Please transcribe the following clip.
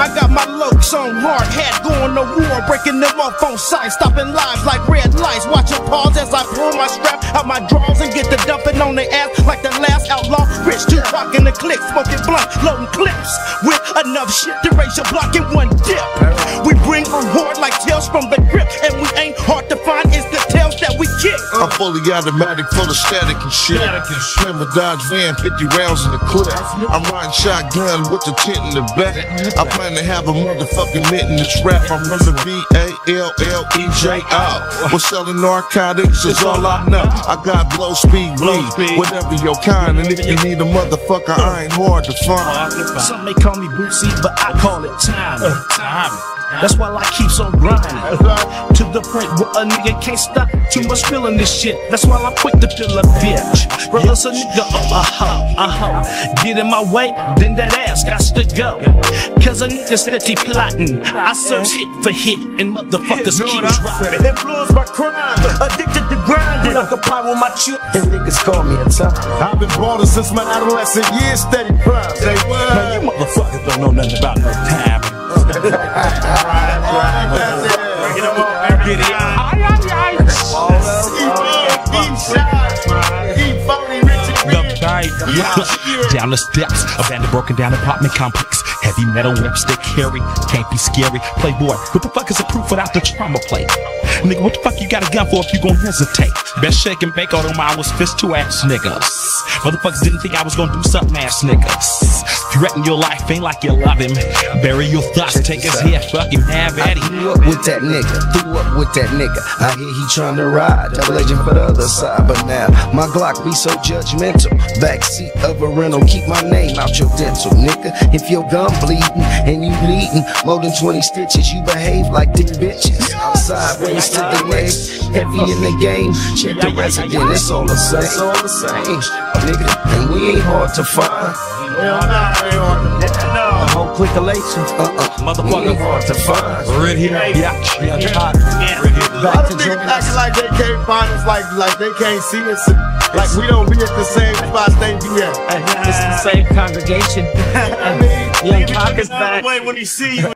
I got my lokes on hard hat, going to war, breaking them off on sight, stopping lives like red lights, watching pause as I pull my strap out my drawers and get the dumping on their ass like the last outlaw. Rich two rocking the click, smoking blunt, loading clips with enough shit to raise your block in one dip. We bring reward like tails from the grip, and we ain't hard to find, it's the tails that we kick. I'm fully automatic, full of static and shit. Slim a Dodge van, 50 rounds in the clip. I'm riding shotgun with the tent in the back. I plan to have a motherfucking mint in this rap. I'm running VALLEJR. We're selling narcotics, is all I know. I got blow speed weed, whatever your kind. And if you need a motherfucker, I ain't hard to find. Some may call me Bootsy, but I call it time. That's why I keeps on grinding, to the point where a nigga can't stop too much feeling this shit. That's why I'm quick to feel a bitch. Brothers a nigga get in my way, then that ass got to go. Cause a nigga steady plotting, I search hit for hit, and motherfuckers keep dropping. Influenced by crime, addicted to grinding, occupied with my chip, and niggas call me a top. I've been balling since my adolescent years, steady prime. Say what? Man, you motherfuckers don't know nothing about no time. Down the steps, abandoned, broken down apartment complex. Heavy metal whips they carry, can't be scary. Playboy, what the fuck is the proof without the trauma plate? Nigga, what the fuck you got a gun for if you gon' hesitate? Best shake and bake, all them I was fist to ass niggas. Motherfuckers didn't think I was gonna do something, ass niggas. Threaten your life, ain't like you love him. Bury your thoughts, take his head, fucking have at him. Threw up with that nigga, threw up with that nigga. I hear he tryna ride, double agent for the other side. But now, my Glock be so judgmental. Backseat of a rental, keep my name out your dental, nigga. If your gun bleeding and you bleeding more than 20 stitches, you behave like them bitches. Outside, race to the next, heavy in the game. Check the resident, it's all the same. It's all the same, nigga. And we ain't hard to find. A whole click elation, motherfucker, hard to find. Right here, yeah. Other niggas acting like they can't find us, like they can't see us. Like we don't be at the same spots they be at. It's the same congregation. I mean, Young Cock is back. when he see you.